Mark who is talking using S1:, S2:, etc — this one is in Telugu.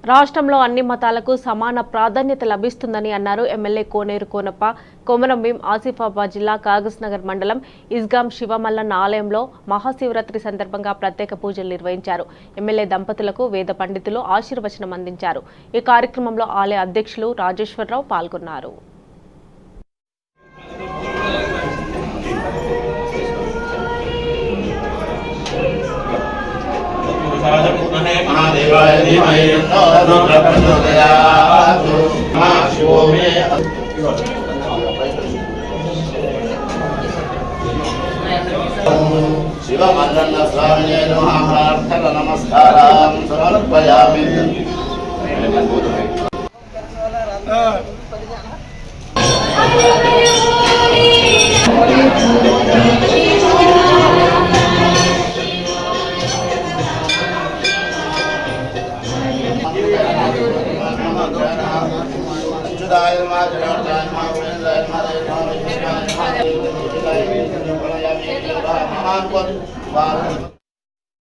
S1: రాష్ట్రంలో అన్ని మతాలకు సమాన ప్రాధాన్యత లభిస్తుందని అన్నారు ఎమ్మెల్యే కోనేరు కోనప్ప. కొమరంభీం ఆసిఫాబాద్ జిల్లా కాగజ్నగర్ మండలం ఇస్గాం శివమల్లన్న ఆలయంలో మహాశివరాత్రి సందర్భంగా ప్రత్యేక పూజలు నిర్వహించారు. ఎమ్మెల్యే దంపతులకు వేద పండితులు ఆశీర్వచనం అందించారు. ఈ కార్యక్రమంలో ఆలయ అధ్యక్షులు రాజేశ్వరరావు పాల్గొన్నారు.
S2: महादेवाय धीमहि तन्नो प्रचोदयात्। शिवो मे शिवमल्लन्न स्वामिने नमः। प्रार्थना नमस्कारां समर्पयामि। Mama